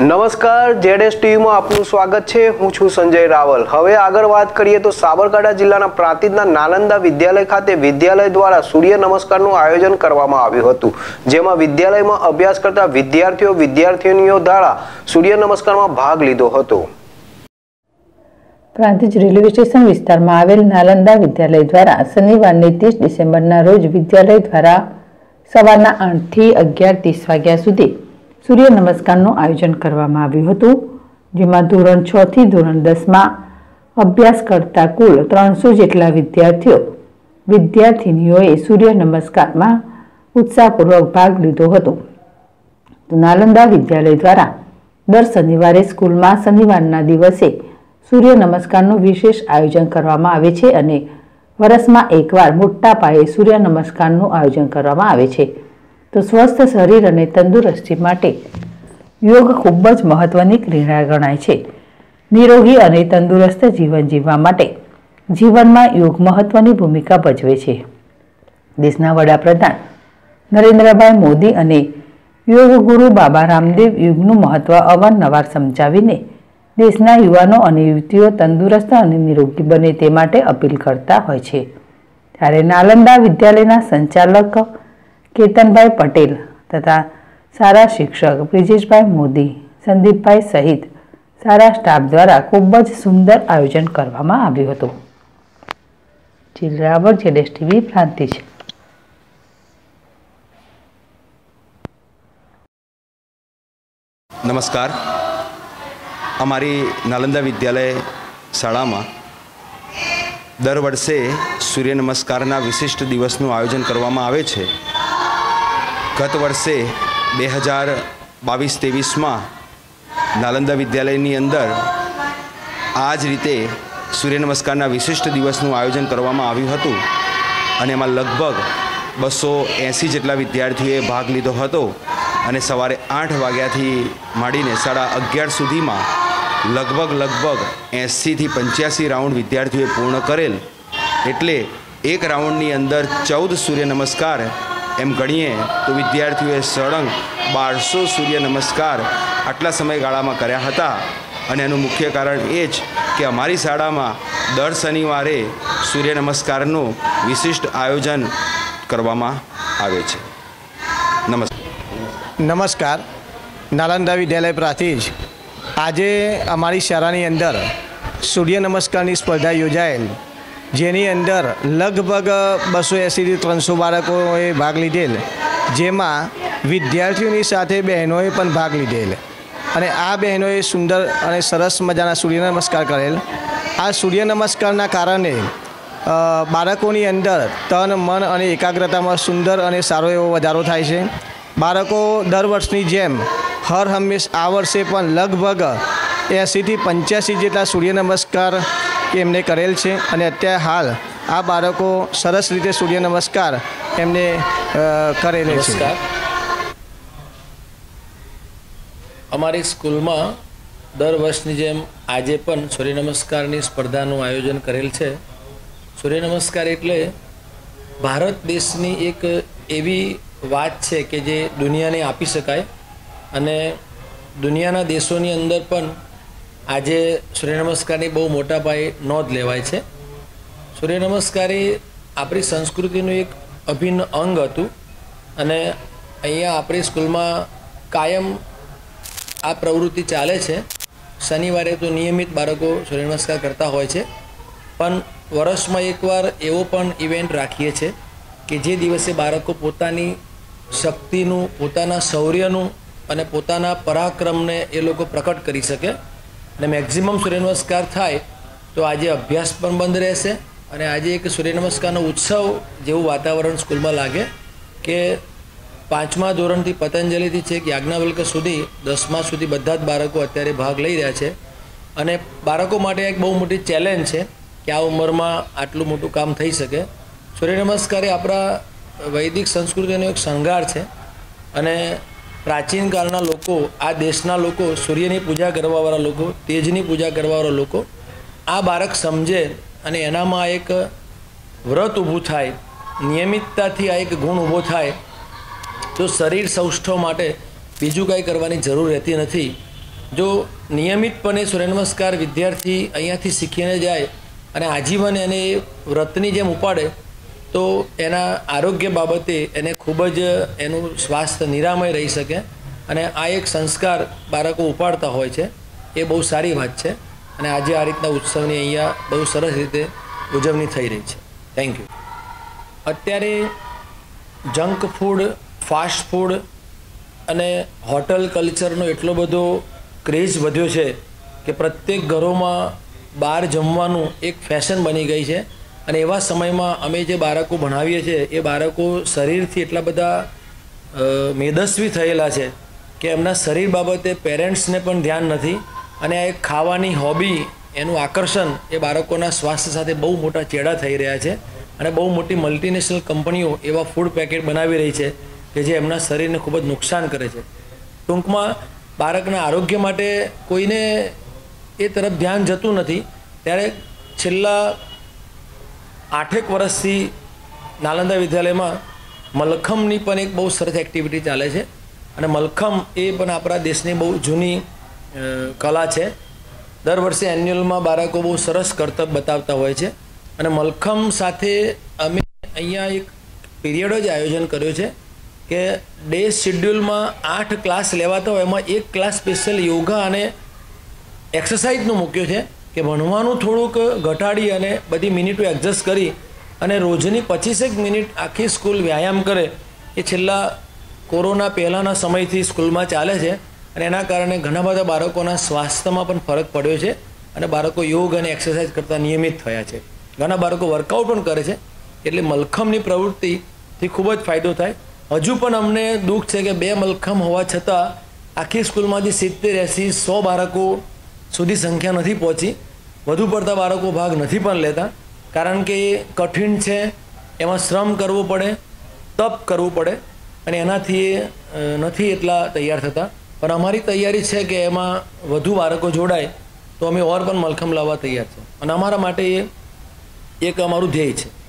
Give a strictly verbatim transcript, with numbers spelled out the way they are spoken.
નમસ્કાર, જેડેસ ટીવીમાં આપનું સ્વાગત છે। હું છું સંજય રાવલ। હવે આગળ વાત કરીએ તો સાબરકાંઠા જિલ્લાના પ્રાંતિજના નાલંદા વિદ્યાલય ખાતે વિદ્યાલય દ્વારા સૂર્ય નમસ્કારનું આયોજન કરવામાં આવ્યું હતું, જેમાં વિદ્યાલયમાં અભ્યાસ કરતા વિદ્યાર્થીઓ વિદ્યાર્થીનીઓ દ્વારા સૂર્ય નમસ્કારમાં ભાગ લીધો હતો। પ્રાંતિજ રેલવે સ્ટેશન વિસ્તારમાં આવેલ નાલંદા વિદ્યાલય દ્વારા શનિવારની ત્રીસ ડિસેમ્બરના રોજ વિદ્યાલય દ્વારા સવારના આઠ થી અગિયાર ત્રીસ વાગ્યા સુધી સૂર્ય નમસ્કારનું આયોજન કરવામાં આવ્યું હતું, જેમાં ધોરણ છ થી ધોરણ દસમાં અભ્યાસ કરતા કુલ ત્રણસો જેટલા વિદ્યાર્થીઓ વિદ્યાર્થીનીઓએ સૂર્ય નમસ્કારમાં ઉત્સાહપૂર્વક ભાગ લીધો હતો। તો નાલંદા વિદ્યાલય દ્વારા દર શનિવારે સ્કૂલમાં શનિવારના દિવસે સૂર્ય નમસ્કારનું વિશેષ આયોજન કરવામાં આવે છે અને વર્ષમાં એકવાર મોટા પાયે સૂર્ય નમસ્કારનું આયોજન કરવામાં આવે છે। તો સ્વસ્થ શરીર અને તંદુરસ્તી માટે યોગ ખૂબ જ મહત્વની ક્રિયા ગણાય છે। નિરોગી અને તંદુરસ્ત જીવન જીવવા માટે જીવનમાં યોગ મહત્વની ભૂમિકા ભજવે છે। દેશના વડાપ્રધાન નરેન્દ્રભાઈ મોદી અને યોગ ગુરુ બાબા રામદેવ યોગનું મહત્વ અવારનવાર સમજાવીને દેશના યુવાનો અને યુવતીઓ તંદુરસ્ત અને નિરોગી બને તે માટે અપીલ કરતા હોય છે। ત્યારે નાલંદા વિદ્યાલયના સંચાલક કેતનભાઈ પટેલ તથા સારા શિક્ષક બ્રિજેશભાઈ મોદી, સંદીપભાઈ સહિત સારા સ્ટાફ દ્વારા ખૂબ જ સુંદર આયોજન કરવામાં આવ્યું હતું। જિલ્લાવર જેડેસ ટીવી પ્રાંતિજ। નમસ્કાર। અમારી નાલંદા વિદ્યાલય શાળામાં દર વર્ષે સૂર્ય નમસ્કારના વિશિષ્ટ દિવસનું આયોજન કરવામાં આવે છે। ગત વર્ષે બે હજાર બાવીસ ત્રેવીસમાં નાલંદા વિદ્યાલયની અંદર આ જ રીતે સૂર્ય નમસ્કારના વિશિષ્ટ દિવસનું આયોજન કરવામાં આવ્યું હતું અને એમાં લગભગ બસો એંસી જેટલા વિદ્યાર્થીઓએ ભાગ લીધો હતો અને સવારે આઠ વાગ્યાથી માંડીને સાડા અગિયાર સુધીમાં લગભગ લગભગ એંસીથી પંચ્યાસી રાઉન્ડ વિદ્યાર્થીઓએ પૂર્ણ કરેલ। એટલે એક રાઉન્ડની અંદર ચૌદ સૂર્ય નમસ્કાર એમ ગણીએ તો વિદ્યાર્થીઓએ સળંગ બારસો સૂર્ય નમસ્કાર આટલા સમયગાળામાં કર્યા હતા અને એનું મુખ્ય કારણ એ જ કે અમારી શાળામાં દર શનિવારે સૂર્ય નમસ્કારનું વિશિષ્ટ આયોજન કરવામાં આવે છે। નમસ્કાર। નમસ્કાર। નાલંદા વિદ્યાલય પ્રાંતિજ આજે અમારી શાળાની અંદર સૂર્ય નમસ્કારની સ્પર્ધા યોજાયેલ, જેની અંદર લગભગ બસો એંસીથી ત્રણસો બાળકોએ ભાગ લીધેલ, જેમાં વિદ્યાર્થીઓની સાથે બહેનોએ પણ ભાગ લીધેલ અને આ બહેનોએ સુંદર અને સરસ મજાના સૂર્ય નમસ્કાર કરેલ। આ સૂર્ય નમસ્કારના કારણે બાળકોની અંદર તન મન અને એકાગ્રતામાં સુંદર અને સારો એવો વધારો થાય છે। બાળકો દર વર્ષની જેમ હર હંમેશ આ વર્ષે પણ લગભગ એંસીથી પંચ્યાસી જેટલા સૂર્ય નમસ્કાર એમને કરેલ છે અને અત્યારે હાલ આ બાળકો સરસ રીતે સૂર્ય નમસ્કાર એમને કરેલ છે। અમારી સ્કૂલમાં દર વર્ષની જેમ આજે પણ સૂર્ય નમસ્કારની સ્પર્ધાનું આયોજન કરેલ છે। સૂર્ય નમસ્કાર એટલે ભારત દેશની એક એવી વાત છે કે જે દુનિયાને આપી શકાય અને દુનિયાના દેશોની અંદર પણ આજે સૂર્ય નમસ્કારની બહુ મોટા પાયે નોંધ લેવાય છે। સૂર્ય નમસ્કાર એ આપણી સંસ્કૃતિનું એક અભિન્ન અંગ હતું અને અહીંયા આપણી સ્કૂલમાં કાયમ આ પ્રવૃત્તિ ચાલે છે। શનિવારે તો નિયમિત બાળકો સૂર્ય નમસ્કાર કરતા હોય છે, પણ વર્ષમાં એકવાર એવો પણ ઇવેન્ટ રાખીએ છીએ કે જે દિવસે બાળકો પોતાની શક્તિનું, પોતાના શૌર્યનું અને પોતાના પરાક્રમને એ લોકો પ્રકટ કરી શકે અને મેક્ઝિમમ સૂર્ય નમસ્કાર થાય તો આજે અભ્યાસ પણ બંધ રહેશે અને આજે એક સૂર્ય નમસ્કારનો ઉત્સવ જેવું વાતાવરણ સ્કૂલમાં લાગે કે પાંચમા ધોરણથી પતંજલિથી છે કે યાજ્ઞવલ્ક સુધી દસમા સુધી બધા જ બાળકો અત્યારે ભાગ લઈ રહ્યા છે અને બાળકો માટે એક બહુ મોટી ચેલેન્જ છે કે આ ઉંમરમાં આટલું મોટું કામ થઈ શકે। સૂર્ય નમસ્કાર એ આપણા વૈદિક સંસ્કૃતિનો એક શણગાર છે અને પ્રાચીન કાળના લોકો, આ દેશના લોકો, સૂર્યની પૂજા કરવાવાળા લોકો, તેજની પૂજા કરવાવાળા લોકો આ બાળક સમજે અને એનામાં એક વ્રત ઊભું થાય, નિયમિતતાથી આ એક ગુણ ઊભો થાય તો શરીર સૌષ્ઠવ માટે બીજું કંઈ કરવાની જરૂર રહેતી નથી। જો નિયમિતપણે સૂર્ય નમસ્કાર વિદ્યાર્થી અહીંયાથી શીખીને જાય અને આજીવન એને વ્રતની જેમ ઉપાડે તો એના આરોગ્ય બાબતે એને ખૂબ જ એનું સ્વાસ્થ્ય નિરામય રહી શકે અને આ એક સંસ્કાર બાળકો ઉપાડતા હોય છે એ બહુ સારી વાત છે અને આજે આ રીતના ઉત્સવની અહીંયા બહુ સરસ રીતે ઉજવણી થઈ રહી છે. Thank you. અત્યારે જંક ફૂડ, ફાસ્ટ ફૂડ અને હોટલ કલ્ચરનો એટલો બધો ક્રેઝ વધ્યો છે કે પ્રત્યેક ઘરોમાં બહાર જમવાનું એક ફેશન બની ગઈ છે અને એવા સમયમાં અમે જે બાળકો ભણાવીએ છીએ એ બાળકો શરીરથી એટલા બધા મેદસ્વી થયેલા છે કે એમના શરીર બાબતે પેરેન્ટ્સને પણ ધ્યાન નથી અને આ એક ખાવાની હોબી, એનું આકર્ષણ એ બાળકોના સ્વાસ્થ્ય સાથે બહુ મોટા ચેડા થઈ રહ્યા છે અને બહુ મોટી મલ્ટીનેશનલ કંપનીઓ એવા ફૂડ પેકેટ બનાવી રહી છે કે જે એમના શરીરને ખૂબ જ નુકસાન કરે છે. ટૂંકમાં બાળકના આરોગ્ય માટે કોઈને એ તરફ ધ્યાન જતું નથી. ત્યારે છેલ્લા આઠેક વર્ષથી નાલંદા વિદ્યાલયમાં મલખમની પણ એક બહુ સરસ એક્ટિવિટી ચાલે છે અને મલખમ એ પણ આપણા દેશની બહુ જૂની કલા છે. દર વર્ષે એન્યુઅલમાં બાળકો બહુ સરસ કરતબ બતાવતા હોય છે અને મલખમ સાથે અમે અહીંયા એક પીરિયડ જ આયોજન કર્યો છે કે ડે શેડ્યુલમાં આઠ ક્લાસ લેવાતા હોય એમાં એક ક્લાસ સ્પેશિયલ યોગા અને એક્સરસાઇઝનું મૂક્યો છે કે ભણવાનું થોડુંક ઘટાડી અને બધી મિનિટો એડજસ્ટ કરી અને રોજની પચીસેક મિનિટ આખી સ્કૂલ વ્યાયામ કરે. એ છેલ્લા કોરોના પહેલાંના સમયથી સ્કૂલમાં ચાલે છે અને એના કારણે ઘણા બધા બાળકોના સ્વાસ્થ્યમાં પણ ફરક પડ્યો છે અને બાળકો યોગ અને એક્સરસાઇઝ કરતાં નિયમિત થયા છે. ઘણા બાળકો વર્કઆઉટ પણ કરે છે. એટલે મલખમની પ્રવૃત્તિથી ખૂબ જ ફાયદો થાય. હજુ પણ અમને દુઃખ છે કે બે મલખમ હોવા છતાં આખી સ્કૂલમાંથી સિત્તેર એંસી સો બાળકો સુધી સંખ્યા નથી પહોંચી. વધુ પડતા બાળકો ભાગ નથી પણ લેતા કારણ કે એ કઠિન છે, એમાં શ્રમ કરવો પડે, તપ કરવું પડે અને એનાથી એ નથી એટલા તૈયાર થતા. પણ અમારી તૈયારી છે કે એમાં વધુ બાળકો જોડાય તો અમે ઓર પણ મલખમ લાવવા તૈયાર છે અને અમારા માટે એ એક અમારું ધ્યેય છે.